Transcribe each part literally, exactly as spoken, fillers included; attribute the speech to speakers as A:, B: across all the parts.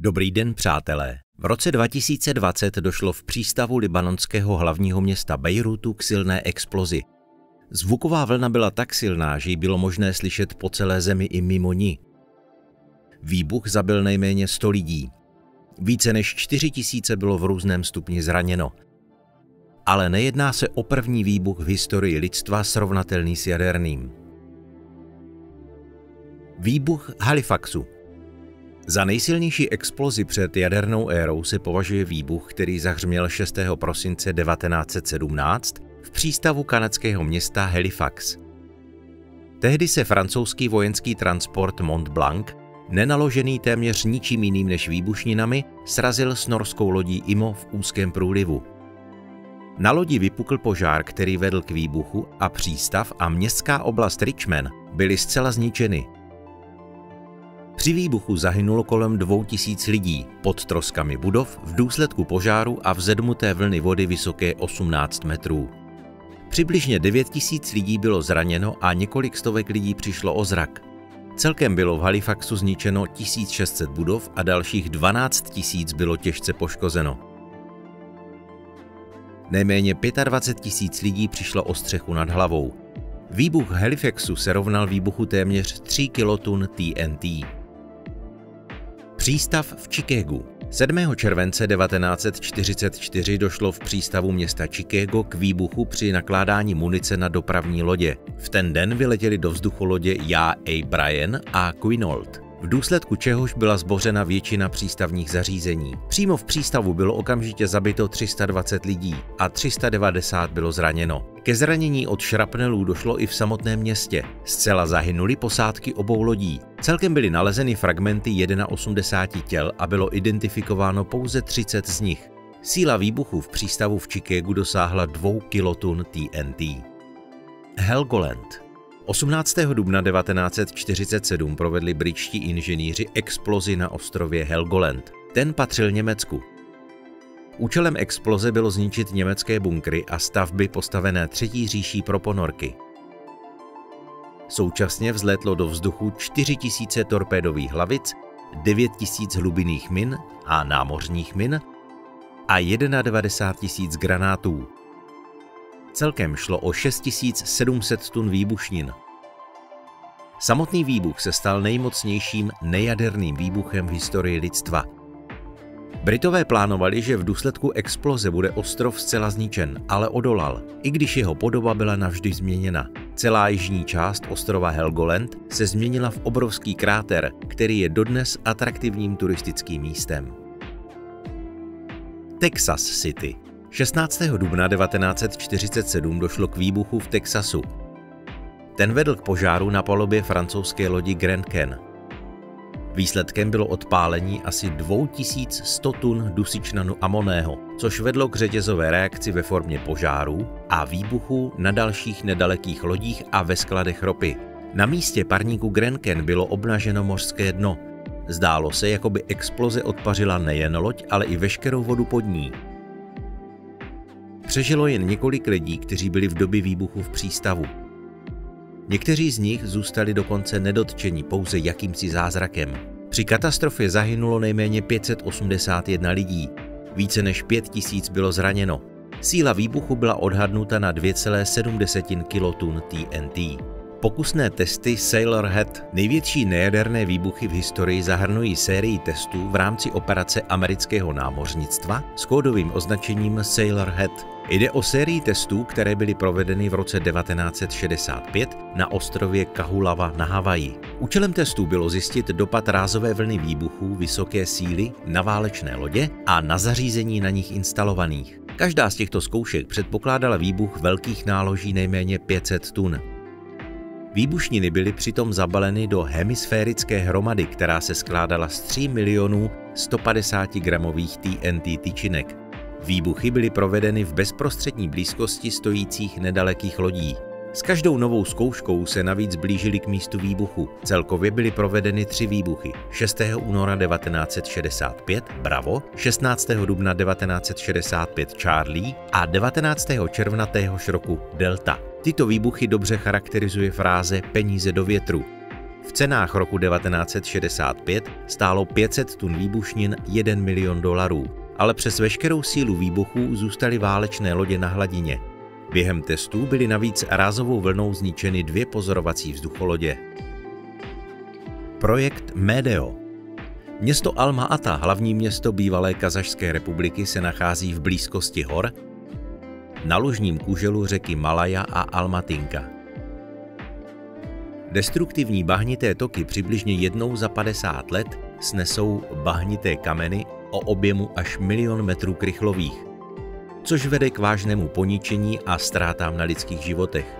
A: Dobrý den, přátelé. V roce dva tisíce dvacet došlo v přístavu libanonského hlavního města Bejrútu k silné explozi. Zvuková vlna byla tak silná, že ji bylo možné slyšet po celé zemi i mimo ní. Výbuch zabil nejméně sto lidí. Více než čtyři tisíce bylo v různém stupni zraněno. Ale nejedná se o první výbuch v historii lidstva srovnatelný s jaderným. Výbuch Halifaxu. Za nejsilnější explozi před jadernou érou se považuje výbuch, který zahřměl šestého prosince devatenáct set sedmnáct v přístavu kanadského města Halifax. Tehdy se francouzský vojenský transport Mont Blanc, nenaložený téměř ničím jiným než výbušninami, srazil s norskou lodí Imo v úzkém průlivu. Na lodi vypukl požár, který vedl k výbuchu, a přístav a městská oblast Richmond byly zcela zničeny. Při výbuchu zahynulo kolem dvou tisíc lidí pod troskami budov v důsledku požáru a vzedmuté vlny vody vysoké osmnáct metrů. Přibližně devět tisíc lidí bylo zraněno a několik stovek lidí přišlo o zrak. Celkem bylo v Halifaxu zničeno tisíc šest set budov a dalších dvanáct tisíc bylo těžce poškozeno. Nejméně dvacet pět tisíc lidí přišlo o střechu nad hlavou. Výbuch Halifaxu se rovnal výbuchu téměř tří kilotun T N T. Přístav v Chicagu. sedmého července devatenáct set čtyřicet čtyři došlo v přístavu města Chicago k výbuchu při nakládání munice na dopravní lodě. V ten den vyletěly do vzduchu lodě Já A Bryan a Quinault, v důsledku čehož byla zbořena většina přístavních zařízení. Přímo v přístavu bylo okamžitě zabito tři sta dvacet lidí a tři sta devadesát bylo zraněno. Ke zranění od šrapnelů došlo i v samotném městě. Zcela zahynuly posádky obou lodí. Celkem byly nalezeny fragmenty osmdesáti jedna těl a bylo identifikováno pouze třicet z nich. Síla výbuchu v přístavu v Chicagu dosáhla dvou kilotun T N T. Helgoland. osmnáctého dubna devatenáct set čtyřicet sedm provedli britští inženýři explozi na ostrově Helgoland. Ten patřil Německu. Účelem exploze bylo zničit německé bunkry a stavby postavené třetí říší pro ponorky. Současně vzlétlo do vzduchu čtyři tisíce torpédových hlavic, devět tisíc hlubinných min a námořních min a devadesát jedna tisíc granátů. Celkem šlo o šest tisíc sedm set tun výbušnin. Samotný výbuch se stal nejmocnějším nejaderným výbuchem v historii lidstva. Britové plánovali, že v důsledku exploze bude ostrov zcela zničen, ale odolal, i když jeho podoba byla navždy změněna. Celá jižní část ostrova Helgoland se změnila v obrovský kráter, který je dodnes atraktivním turistickým místem. Texas City. šestnáctého dubna devatenáct set čtyřicet sedm došlo k výbuchu v Texasu. Ten vedl k požáru na palubě francouzské lodi Grand Caen. Výsledkem bylo odpálení asi dvě tisíce sto tun dusičnanu amonného, což vedlo k řetězové reakci ve formě požárů a výbuchů na dalších nedalekých lodích a ve skladech ropy. Na místě parníku Grand Caen bylo obnaženo mořské dno. Zdálo se, jako by exploze odpařila nejen loď, ale i veškerou vodu pod ní. Přežilo jen několik lidí, kteří byli v době výbuchu v přístavu. Někteří z nich zůstali dokonce nedotčeni pouze jakýmsi zázrakem. Při katastrofě zahynulo nejméně pět set osmdesát jedna lidí, více než pět tisíc bylo zraněno. Síla výbuchu byla odhadnuta na dvě celé sedm kilotun T N T. Pokusné testy Sailorhead, největší nejaderné výbuchy v historii, zahrnují sérii testů v rámci operace amerického námořnictva s kódovým označením Sailorhead. Jde o sérii testů, které byly provedeny v roce devatenáct set šedesát pět na ostrově Kahulava na Havaji. Účelem testů bylo zjistit dopad rázové vlny výbuchů vysoké síly na válečné lodě a na zařízení na nich instalovaných. Každá z těchto zkoušek předpokládala výbuch velkých náloží nejméně pět set tun. Výbušniny byly přitom zabaleny do hemisférické hromady, která se skládala z tří milionů sto padesát gramových T N T tyčinek. Výbuchy byly provedeny v bezprostřední blízkosti stojících nedalekých lodí. S každou novou zkouškou se navíc blížili k místu výbuchu. Celkově byly provedeny tři výbuchy. šestého února devatenáct set šedesát pět Bravo, šestnáctého dubna devatenáct set šedesát pět Charlie a devatenáctého června téhož roku Delta. Tyto výbuchy dobře charakterizuje fráze peníze do větru. V cenách roku devatenáct set šedesát pět stálo pět set tun výbušnin jeden milion dolarů, ale přes veškerou sílu výbuchů zůstaly válečné lodě na hladině. Během testů byly navíc rázovou vlnou zničeny dvě pozorovací vzducholodě. Projekt Médeo. Město Alma-Ata, hlavní město bývalé Kazašské republiky, se nachází v blízkosti hor na lužním kůželu řeky Malaja a Almatinka. Destruktivní bahnité toky přibližně jednou za padesát let snesou bahnité kameny o objemu až milion metrů krychlových, což vede k vážnému poničení a ztrátám na lidských životech.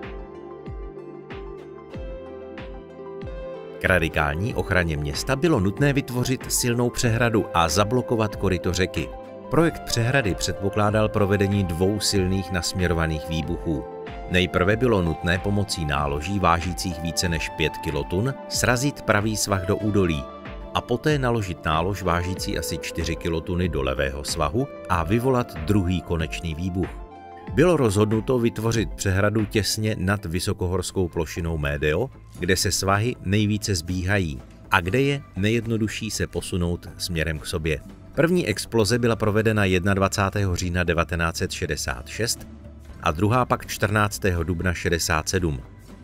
A: K radikální ochraně města bylo nutné vytvořit silnou přehradu a zablokovat koryto řeky. Projekt přehrady předpokládal provedení dvou silných nasměrovaných výbuchů. Nejprve bylo nutné pomocí náloží vážících více než pět kilotun srazit pravý svah do údolí a poté naložit nálož vážící asi čtyři kilotuny do levého svahu a vyvolat druhý konečný výbuch. Bylo rozhodnuto vytvořit přehradu těsně nad vysokohorskou plošinou Médeo, kde se svahy nejvíce zbíhají a kde je nejjednodušší se posunout směrem k sobě. První exploze byla provedena dvacátého prvního října devatenáct set šedesát šest a druhá pak čtrnáctého dubna šedesát sedm.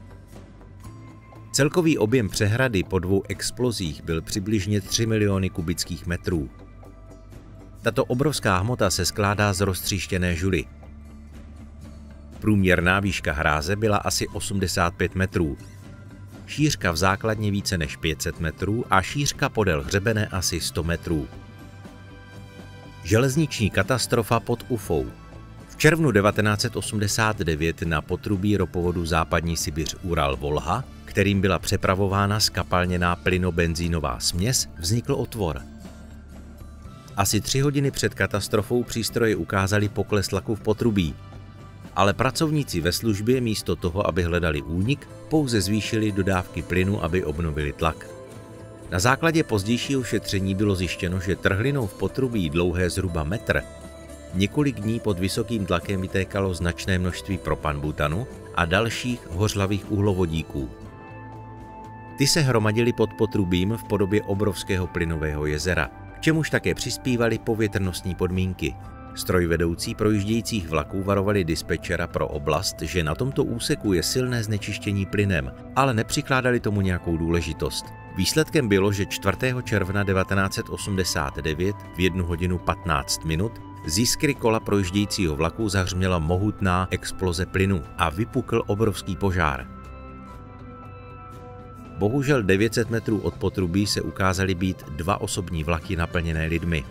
A: Celkový objem přehrady po dvou explozích byl přibližně tři miliony kubických metrů. Tato obrovská hmota se skládá z roztříštěné žuly. Průměrná výška hráze byla asi osmdesát pět metrů, šířka v základně více než pět set metrů a šířka podél hřebene asi sto metrů. Železniční katastrofa pod Ufou. V červnu devatenáct set osmdesát devět na potrubí ropovodu Západní Sibiř Ural-Volha, kterým byla přepravována zkapalněná plyno-benzínová směs, vznikl otvor. Asi tři hodiny před katastrofou přístroje ukázaly pokles tlaku v potrubí, ale pracovníci ve službě místo toho, aby hledali únik, pouze zvýšili dodávky plynu, aby obnovili tlak. Na základě pozdějšího šetření bylo zjištěno, že trhlinou v potrubí dlouhé zhruba metr několik dní pod vysokým tlakem vytékalo značné množství propanbutanu a dalších hořlavých uhlovodíků. Ty se hromadily pod potrubím v podobě obrovského plynového jezera, k čemuž také přispívaly povětrnostní podmínky. Strojvedoucí projíždějících vlaků varovali dispečera pro oblast, že na tomto úseku je silné znečištění plynem, ale nepřikládali tomu nějakou důležitost. Výsledkem bylo, že čtvrtého června devatenáct set osmdesát devět v jednu hodinu patnáct minut z jiskry kola projíždějícího vlaku zahřměla mohutná exploze plynu a vypukl obrovský požár. Bohužel devět set metrů od potrubí se ukázaly být dva osobní vlaky naplněné lidmi.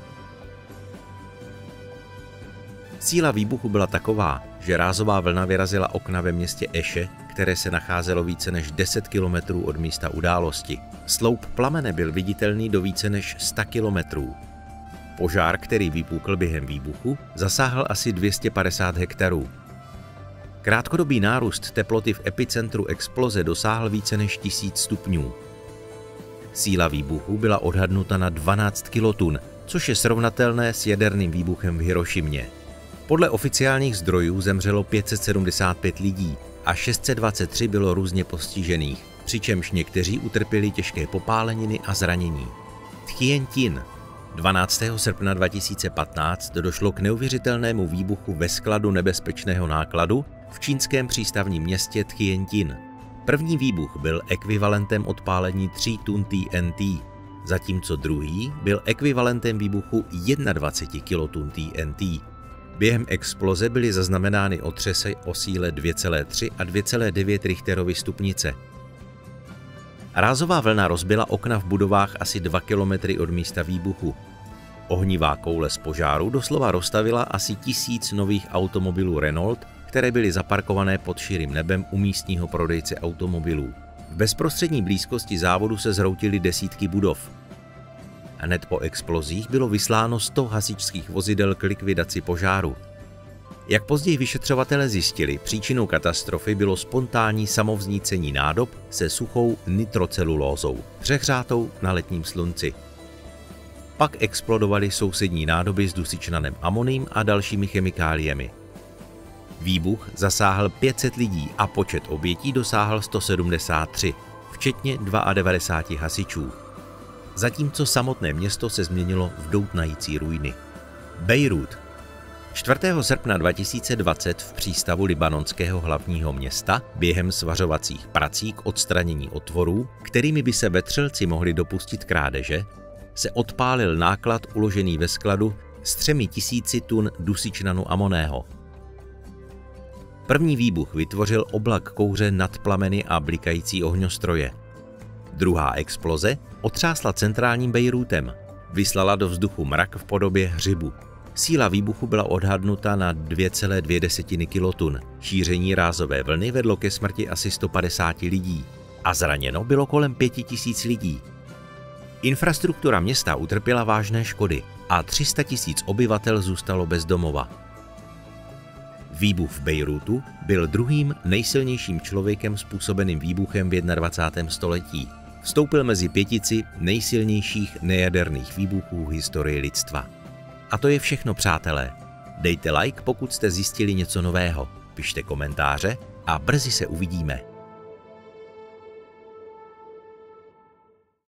A: Síla výbuchu byla taková, že rázová vlna vyrazila okna ve městě Eše, které se nacházelo více než deset kilometrů od místa události. Sloup plamene byl viditelný do více než sta kilometrů. Požár, který vypukl během výbuchu, zasáhl asi dvě stě padesát hektarů. Krátkodobý nárůst teploty v epicentru exploze dosáhl více než tisíc stupňů. Síla výbuchu byla odhadnuta na dvanáct kilotun, což je srovnatelné s jaderným výbuchem v Hirošimě. Podle oficiálních zdrojů zemřelo pět set sedmdesát pět lidí a šest set dvacet tři bylo různě postižených, přičemž někteří utrpěli těžké popáleniny a zranění. Tianjin. dvanáctého srpna dva tisíce patnáct došlo k neuvěřitelnému výbuchu ve skladu nebezpečného nákladu v čínském přístavním městě Tianjin. První výbuch byl ekvivalentem odpálení tří tun T N T, zatímco druhý byl ekvivalentem výbuchu dvacet jedna kilotun T N T. Během exploze byly zaznamenány otřesy o síle dvě celé tři a dvě celé devět Richterovy stupnice. Rázová vlna rozbila okna v budovách asi dva kilometry od místa výbuchu. Ohnivá koule z požáru doslova rozstavila asi tisíc nových automobilů Renault, které byly zaparkované pod širým nebem u místního prodejce automobilů. V bezprostřední blízkosti závodu se zhroutily desítky budov. Hned po explozích bylo vysláno sto hasičských vozidel k likvidaci požáru. Jak později vyšetřovatelé zjistili, příčinou katastrofy bylo spontánní samovznícení nádob se suchou nitrocelulózou, přehřátou na letním slunci. Pak explodovaly sousední nádoby s dusičnanem amoným a dalšími chemikáliemi. Výbuch zasáhl pět set lidí a počet obětí dosáhl sto sedmdesát tři, včetně devadesát dva hasičů. Zatímco samotné město se změnilo v doutnající ruiny. Bejrút. čtvrtého srpna dva tisíce dvacet v přístavu libanonského hlavního města během svařovacích prací k odstranění otvorů, kterými by se vetřelci mohli dopustit krádeže, se odpálil náklad uložený ve skladu s třemi tisíci tun dusičnanu amonného. První výbuch vytvořil oblak kouře nad plameny a blikající ohňostroje. Druhá exploze otřásla centrálním Bejrútem, vyslala do vzduchu mrak v podobě hřibu. Síla výbuchu byla odhadnuta na dvě celé dvě kilotun. Šíření rázové vlny vedlo ke smrti asi sto padesát lidí a zraněno bylo kolem pěti tisíc lidí. Infrastruktura města utrpěla vážné škody a tři sta tisíc obyvatel zůstalo bez domova. Výbuch v Bejrútu byl druhým nejsilnějším člověkem způsobeným výbuchem v dvacátém prvním století. Vstoupil mezi pětici nejsilnějších nejaderných výbuchů v historii lidstva. A to je všechno, přátelé. Dejte like, pokud jste zjistili něco nového, pište komentáře a brzy se uvidíme.